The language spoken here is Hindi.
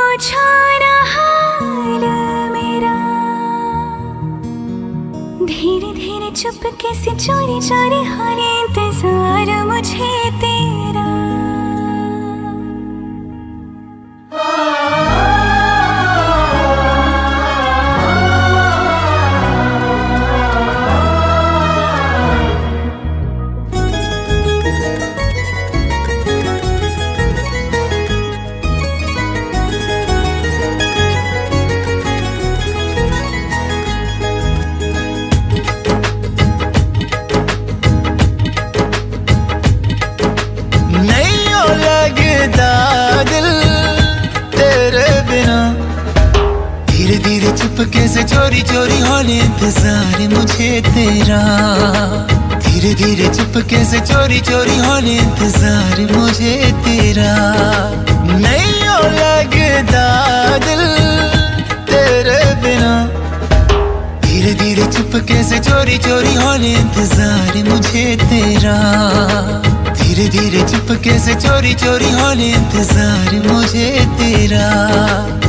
पूछो ना हाल मेरा, धीरे धीरे चुपके से चोरी चोरी हो रही इंतजार मुझे तेरा। धीरे धीरे चुपके से चोरी चोरी होने इंतजार मुझे तेरा। धीरे धीरे चुपके से चोरी चोरी होने इंतजार मुझे तेरा। नहीं हो लगता दिल तेरे बिना। धीरे धीरे चुपके से चोरी चोरी होने इंतजार मुझे तेरा। धीरे धीरे चुपके से चोरी चोरी होने इंतजार मुझे तेरा।